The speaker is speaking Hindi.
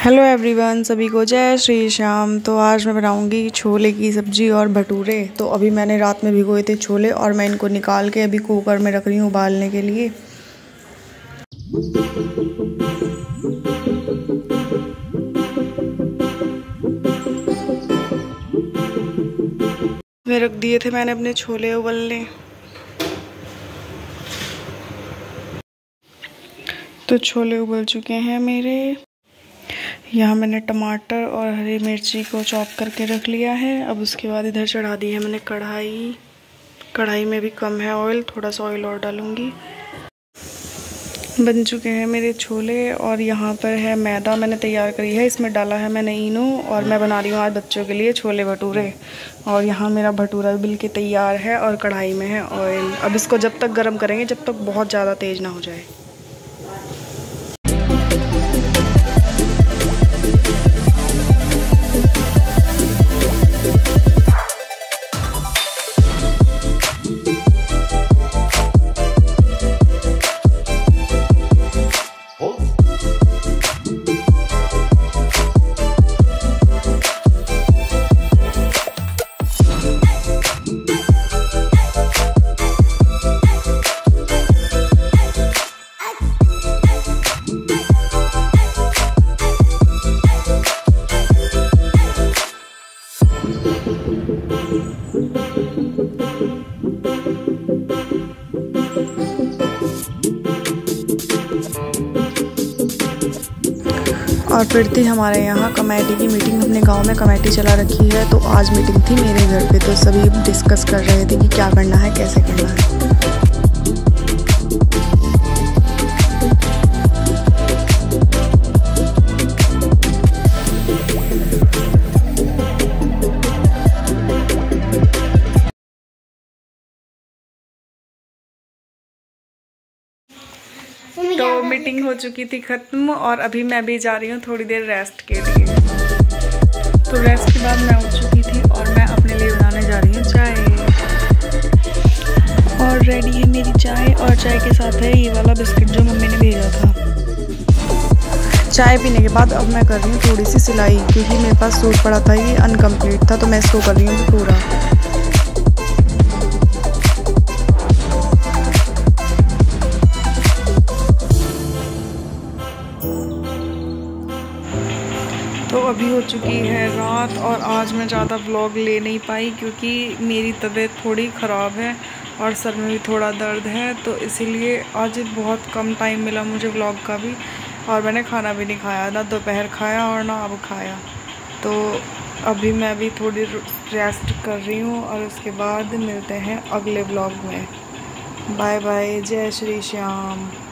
हेलो एवरीवन, सभी को जय श्री श्याम। तो आज मैं बनाऊंगी छोले की सब्ज़ी और भटूरे। तो अभी मैंने रात में भिगोए थे छोले और मैं इनको निकाल के अभी कुकर में रख रही हूँ उबालने के लिए। मैं रख दिए थे मैंने अपने छोले उबलने। तो छोले उबल चुके हैं मेरे। यहाँ मैंने टमाटर और हरी मिर्ची को चॉप करके रख लिया है। अब उसके बाद इधर चढ़ा दी है मैंने कढ़ाई में भी कम है ऑयल, थोड़ा सा ऑयल और डालूंगी। बन चुके हैं मेरे छोले और यहाँ पर है मैदा मैंने तैयार करी है, इसमें डाला है मैंने इनो और मैं बना रही हूँ आज बच्चों के लिए छोले भटूरे। और यहाँ मेरा भटूरा बिल के तैयार है और कढ़ाई में है ऑयल। अब इसको जब तक गर्म करेंगे जब तक बहुत ज़्यादा तेज़ ना हो जाए। और फिर थी हमारे यहाँ कमेटी की मीटिंग। अपने गांव में कमेटी चला रखी है, तो आज मीटिंग थी मेरे घर पे। तो सभी डिस्कस कर रहे थे कि क्या करना है, कैसे करना है। तो मीटिंग हो चुकी थी ख़त्म और अभी मैं भी जा रही हूँ थोड़ी देर रेस्ट के लिए। तो रेस्ट के बाद मैं उठ चुकी थी और मैं अपने लिए बनाने जा रही हूँ चाय। और रेडी है मेरी चाय और चाय के साथ है ये वाला बिस्किट जो मम्मी ने भेजा था। चाय पीने के बाद अब मैं कर रही हूँ थोड़ी सी सिलाई, क्योंकि मेरे पास सूट पड़ा था, ये अनकम्प्लीट था, तो मैं इसको कर रही हूँ पूरा। तो अभी हो चुकी है रात और आज मैं ज़्यादा व्लॉग ले नहीं पाई क्योंकि मेरी तबीयत थोड़ी ख़राब है और सर में भी थोड़ा दर्द है। तो इसीलिए आज बहुत कम टाइम मिला मुझे व्लॉग का भी। और मैंने खाना भी नहीं खाया, ना दोपहर खाया और ना अब खाया। तो अभी मैं भी थोड़ी रेस्ट कर रही हूँ और उसके बाद मिलते हैं अगले व्लॉग में। बाय बाय, जय श्री श्याम।